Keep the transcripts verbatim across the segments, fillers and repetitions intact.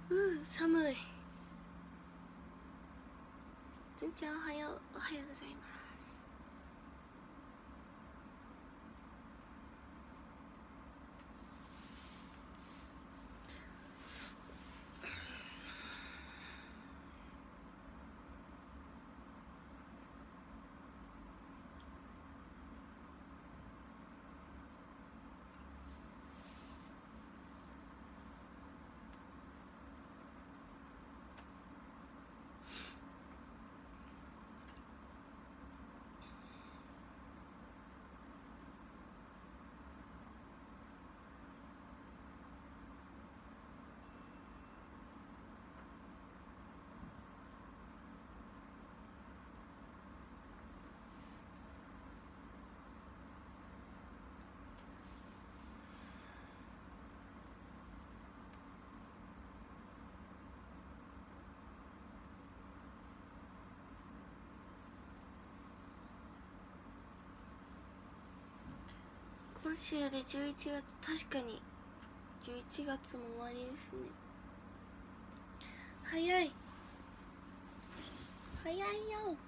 うう寒い。ずんちゃんおはよう。おはようございます。今週でじゅういちがつ、確かにじゅういちがつも終わりですね。早い早いよ。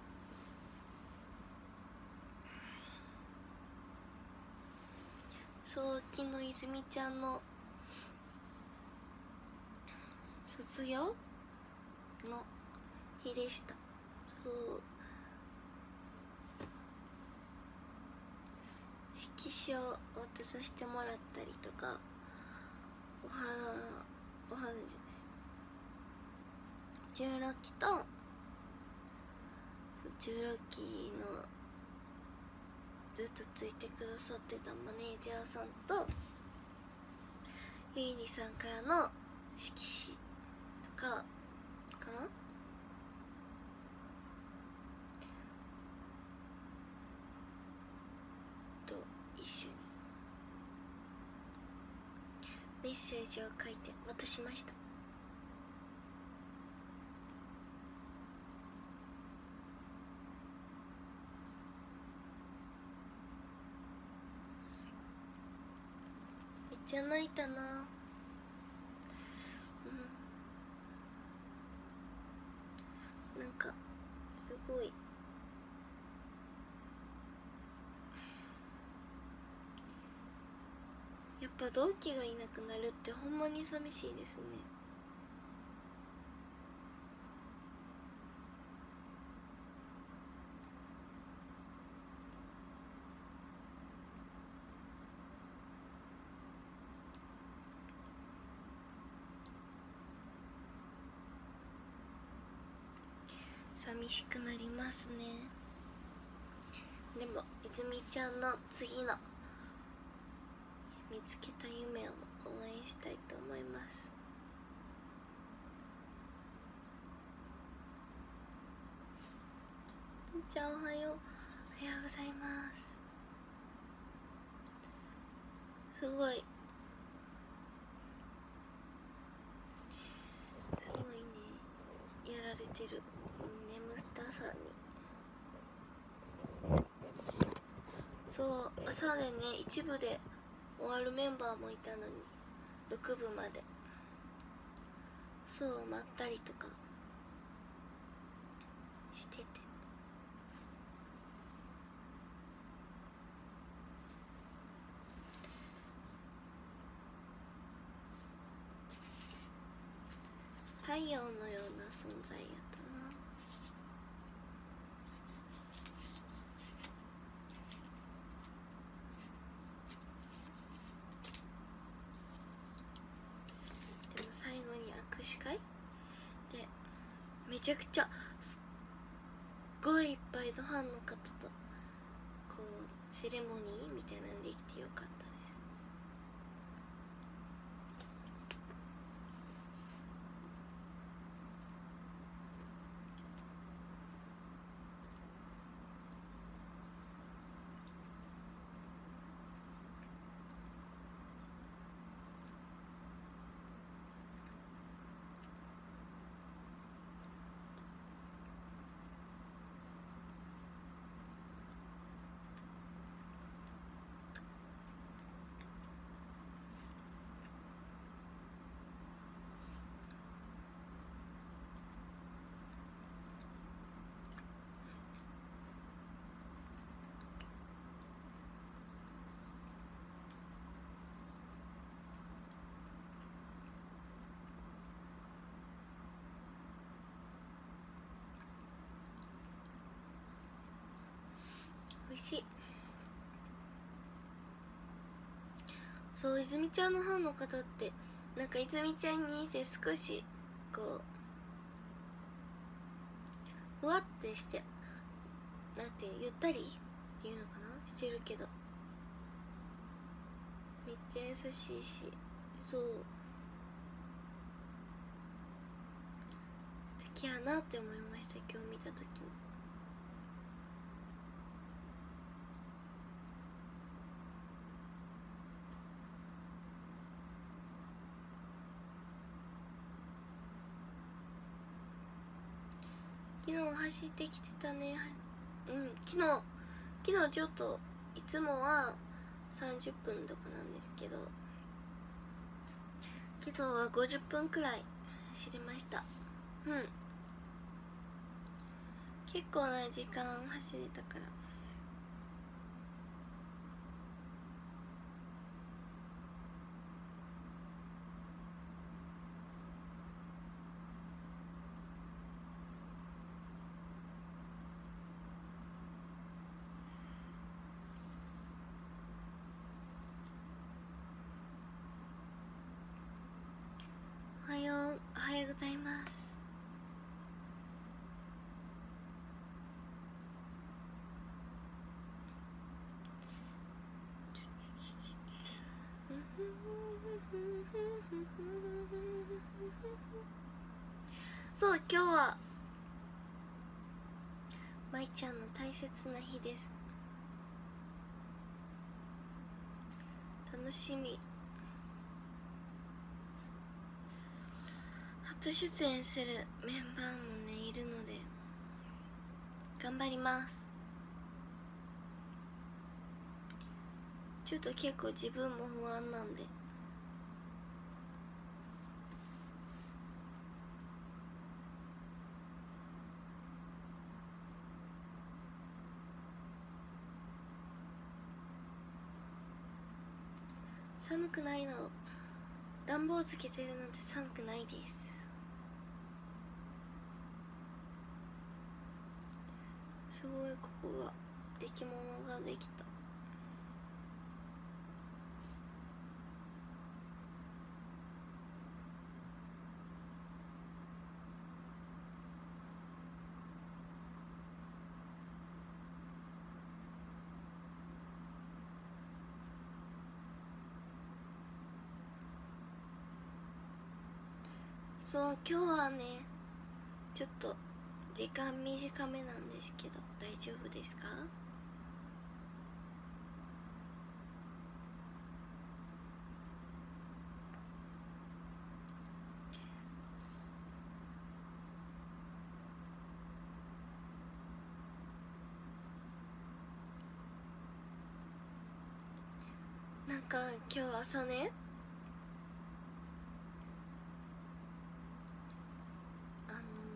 そう、昨日泉ちゃんの卒業の日でした。そう、色紙を渡させてもらったりとか、お花お花じゃない、じゅうろっきと、そうじゅうろっきのずっとついてくださってたマネージャーさんとゆいりさんからの色紙とかかなと一緒にメッセージを書いて渡しました。めっちゃ泣いたな。うん、なんかすごいやっぱ同期がいなくなるってほんまに寂しいですね。寂しくなりますね。でも泉ちゃんの次の見つけた夢を応援したいと思います。とんちゃんおはよう。おはようございます。すごいすごいね、やられてる。眠たさに。そう、朝でね一部で終わるメンバーもいたのにろくぶまでそうまったりとかしてて、太陽のような存在やったな。でも最後に握手会でめちゃくちゃすっごいいっぱいのファンの方とこうセレモニーみたいなのできてよかったです。 そう、泉ちゃんのファンの方ってなんか泉ちゃんに似て少しこうふわってして、なんていうゆったりっていうのかなしてるけど、めっちゃ優しいし、そう素敵やなって思いました、今日見た時に。昨日走ってきてたね。うん、昨日昨日ちょっといつもはさんじゅっぷんとかなんですけど、昨日はごじゅっぷんくらい走りました。うん、結構な時間走れたから。おはよう、おはようございます。そう、今日はまいちゃんの大切な日です。楽しみ。初出演するメンバーもねいるので頑張ります。ちょっと結構自分も不安なんで。寒くないの。暖房つけてるなんて寒くないです。すごい、ここが出来物ができた。そう、今日はねちょっと時間短めなんですけど大丈夫ですか？なんか今日朝ね、あの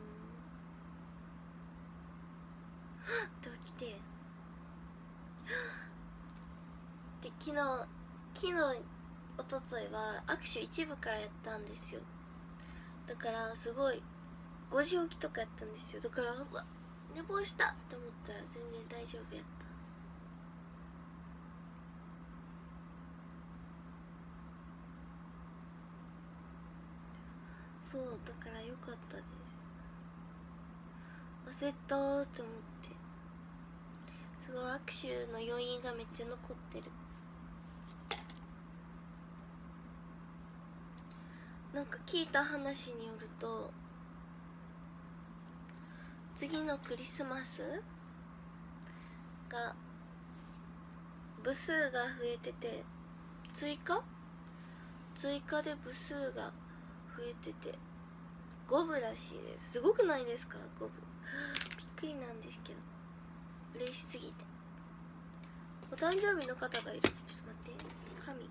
ー、って起きて、で昨日昨日おとついは握手一部からやったんですよ。だからすごいごじ起きとかやったんですよ。だからうわ寝坊したと思ったら全然大丈夫やった。そうだからよかったです。焦ったーって思って、すごい握手の余韻がめっちゃ残ってる。なんか聞いた話によると、次のクリスマスが部数が増えてて、追加追加で部数が増えててごぶらしいです。すごくないですか？ごぶびっくりなんですけど、嬉しすぎて。お誕生日の方がいる。ちょっと待って、紙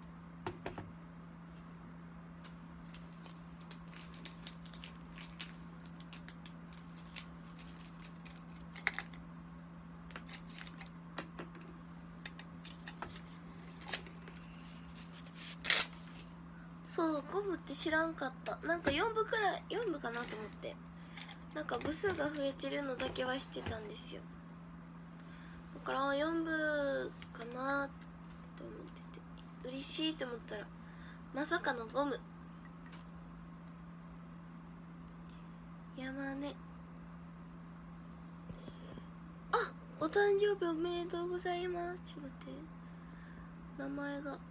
そう、ごぶって知らんかった。なんかよんぶくらい、よんぶかなと思って、なんか部数が増えてるのだけは知ってたんですよ。だからよんぶかなって思ってて、 嬉しいと思ったらまさかのゴム。山根、あ、お誕生日おめでとうございます。ちょっと待って、名前が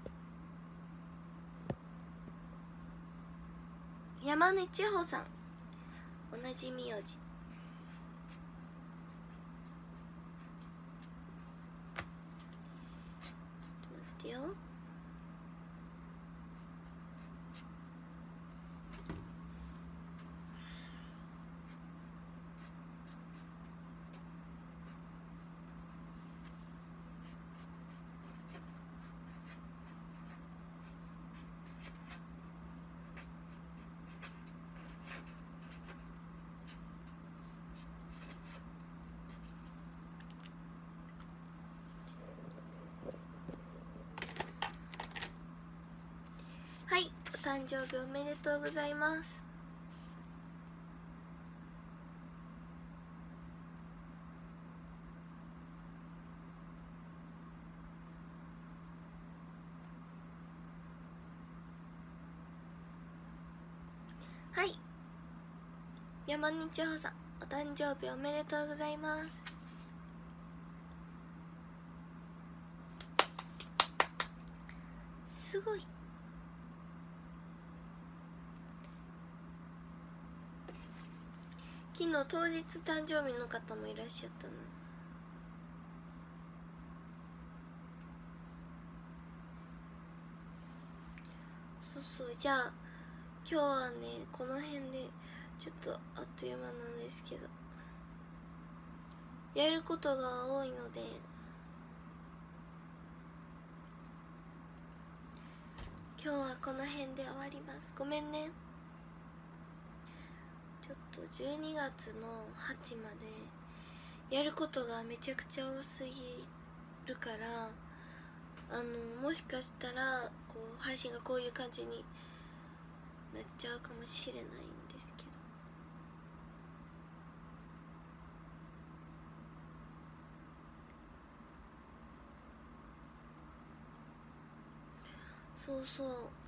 山根千穂さん、同じ名字。ちょっと待ってよ。はい、お誕生日おめでとうございます。はい、山根千穂さん、お誕生日おめでとうございます。すごい。昨日当日誕生日の方もいらっしゃったな。そうそう、じゃあ今日はねこの辺でちょっとあっという間なんですけど、やることが多いので今日はこの辺で終わります。ごめんね。ちょっとじゅうにがつのはちまでやることがめちゃくちゃ多すぎるから、あのもしかしたらこう配信がこういう感じになっちゃうかもしれないんですけど、そうそう、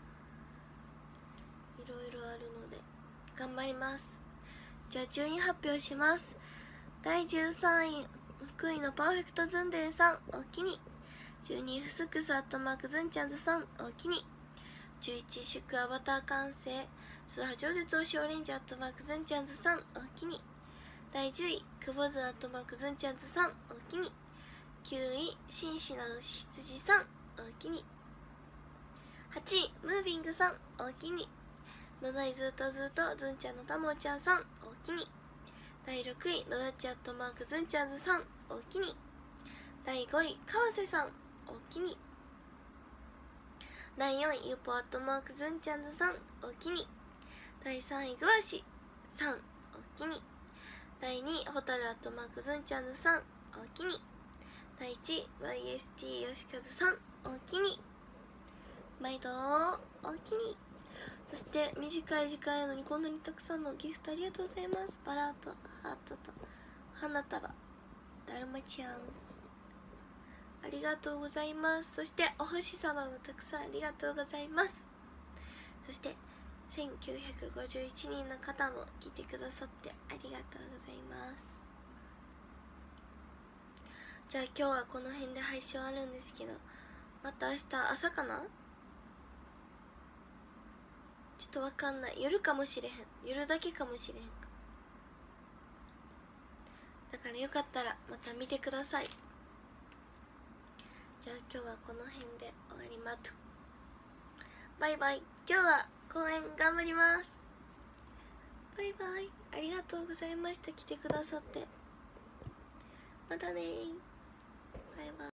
いろいろあるので頑張ります。じゃあ順位発表します。だいじゅうさんい福井のパーフェクトズンデンさん、おおきに。じゅうにいフスクスアットマークズンちゃんずさん、おおきに。じゅういち祝アバター完成スーハ超絶推しオレンジアットマークズンちゃんずさん、おおきに。だいじゅういクボズアットマークズンちゃんずさん、おおきに。きゅうい紳士なの羊さん、おおきに。はちいムービングさん、おおきに。なないずっとずっとずんちゃんのたもちゃんさん、おおきに。だいろくいのだちアットマークずんちゃんずさん、おおきに。だいごい川瀬さん、おおきに。だいよんいゆぽアットマークずんちゃんずさん、おおきに。だいさんいぐわしさん、おおきに。だいにいホタルアットマークずんちゃんずさん、おおきに。だいいちい ワイエスティー よしかずさん、おおきに。毎度おおきに。そして短い時間やのにこんなにたくさんのギフトありがとうございます。バラとハートと花束、だるまちゃんありがとうございます。そしてお星様もたくさんありがとうございます。そしてせんきゅうひゃくごじゅういちにんの方も来てくださってありがとうございます。じゃあ今日はこの辺で配信あるんですけど、また明日朝かな、ちょっとわかんない。夜かもしれへん。夜だけかもしれへんか。だからよかったらまた見てください。じゃあ今日はこの辺で終わります。バイバイ。今日は公演頑張ります。バイバイ。ありがとうございました。来てくださって。またねー。バイバイ。